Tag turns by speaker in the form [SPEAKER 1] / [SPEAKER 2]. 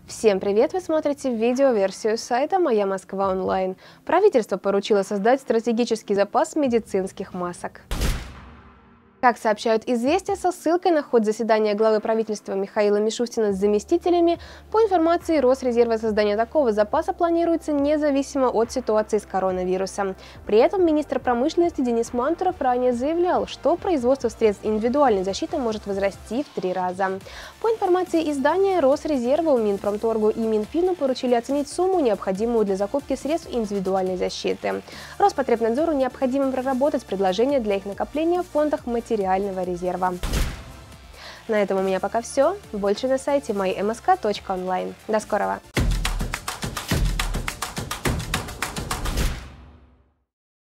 [SPEAKER 1] Всем привет! Вы смотрите видеоверсию сайта «Моя Москва онлайн». Правительство поручило создать стратегический запас медицинских масок. Как сообщают «Известия», со ссылкой на ход заседания главы правительства Михаила Мишустина с заместителями, по информации Росрезерва, создание такого запаса планируется независимо от ситуации с коронавирусом. При этом министр промышленности Денис Мантуров ранее заявлял, что производство средств индивидуальной защиты может возрасти в 3 раза. По информации издания Росрезерва, Минпромторгу и Минфину поручили оценить сумму, необходимую для закупки средств индивидуальной защиты. Роспотребнадзору необходимо проработать предложения для их накопления в фондах материального резерва. На этом у меня пока все. Больше на сайте mymsk.online. До скорого!